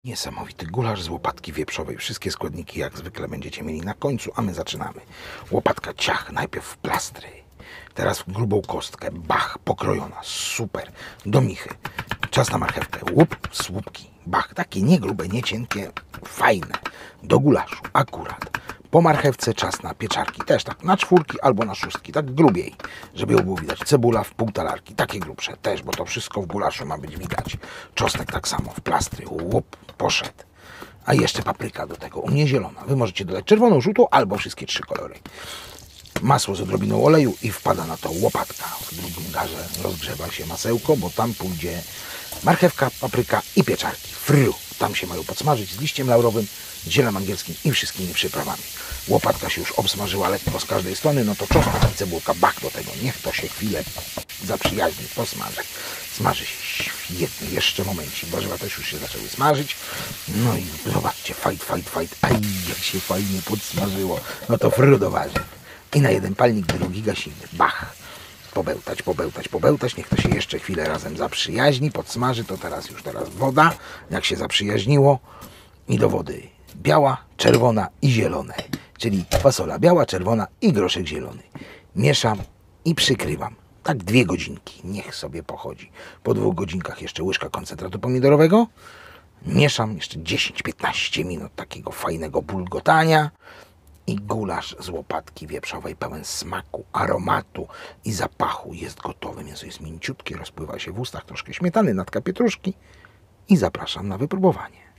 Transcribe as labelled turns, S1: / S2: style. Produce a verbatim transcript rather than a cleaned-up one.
S1: Niesamowity gulasz z łopatki wieprzowej. Wszystkie składniki jak zwykle będziecie mieli na końcu, a my zaczynamy. Łopatka ciach, najpierw w plastry. Teraz w grubą kostkę, bach, pokrojona, super. Do michy. Czas na marchewkę, łup, słupki, bach. Takie nie grube, nie cienkie, fajne. Do gulaszu, akurat. Po marchewce czas na pieczarki, też tak na czwórki albo na szóstki, tak grubiej, żeby ją było widać. Cebula w pół talarki, takie grubsze też, bo to wszystko w gulaszu ma być widać. Czosnek tak samo, w plastry, łup, poszedł. A jeszcze papryka do tego, u mnie zielona. Wy możecie dodać czerwoną, żółtą albo wszystkie trzy kolory. Masło z odrobiną oleju i wpada na to łopatka. W drugim garze rozgrzewa się masełko, bo tam pójdzie marchewka, papryka i pieczarki. Fru, tam się mają podsmażyć z liściem laurowym, zielem angielskim i wszystkimi przyprawami. Łopatka się już obsmażyła lekko z każdej strony, no to czosnek i cebulka, bach do tego. Niech to się chwilę zaprzyjaźni, posmaży. Smaży się świetnie, jeszcze momencik, warzywa też już się zaczęły smażyć. No i zobaczcie, fajt, fajt, fajt, aj, jak się fajnie podsmażyło. No to fru do warzyw. I na jeden palnik, drugi gasimy. Bach. Pobełtać, pobełtać, pobełtać. Niech to się jeszcze chwilę razem zaprzyjaźni, podsmaży. To teraz już teraz woda, jak się zaprzyjaźniło. I do wody biała, czerwona i zielone. Czyli fasola biała, czerwona i groszek zielony. Mieszam i przykrywam. Tak dwie godzinki. Niech sobie pochodzi. Po dwóch godzinkach jeszcze łyżka koncentratu pomidorowego. Mieszam jeszcze dziesięć piętnaście minut takiego fajnego bulgotania. I gulasz z łopatki wieprzowej pełen smaku, aromatu i zapachu jest gotowy. Mięso jest mięciutkie, rozpływa się w ustach, troszkę śmietany, natka pietruszki i zapraszam na wypróbowanie.